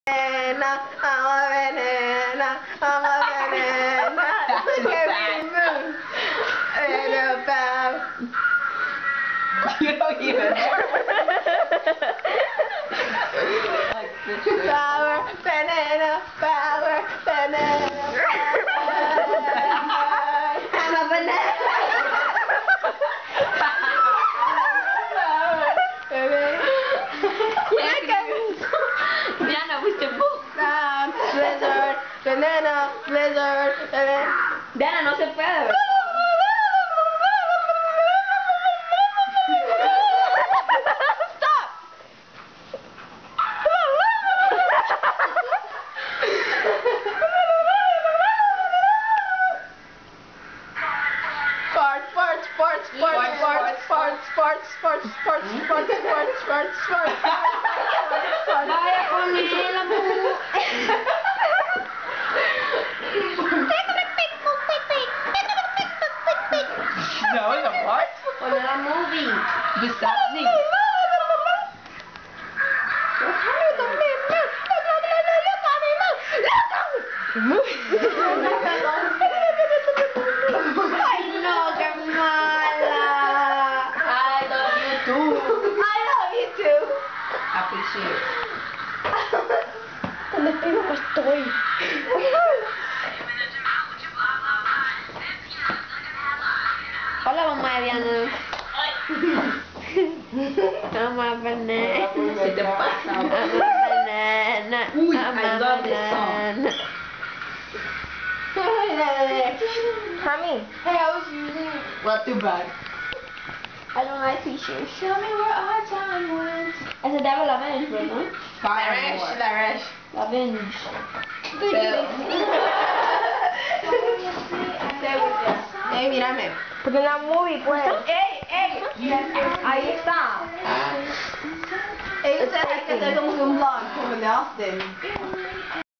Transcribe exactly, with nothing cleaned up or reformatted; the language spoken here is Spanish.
banana, I'm a banana, I'm a banana. Look at me move. And about. You don't even. Flower, banana, flower, banana. I'm a banana. Diana, fuiste vos. Blizzard, banana, blizzard, banana. Diana, no se puede. Stop. Fart, fart, fart, fart, fart, fart, fart, fart, fart, fart, fart, fart, fart. Vaya con él, amor. No, the what? Pon la movie. What's happening? Ay, no, qué mala. I love you too. I love you too. Appreciate. ¿Dónde estoy? No estoy. Hola, mamá de Diana. Mamá banana. ¿Qué te pasa? Mamá banana. Uy, Mamá I love this song. banana. Honey, hey, I was using it. Well, too bad. I don't like t-shirts. Show me where our time went. Ese te habla la Venge, ¿verdad? Larash, Larash. La Venge. Ey, mírame. Porque en la movie, pues. Ey, ey. Ahí está. Ey, usted hay que hacer como que un vlog como de Austin.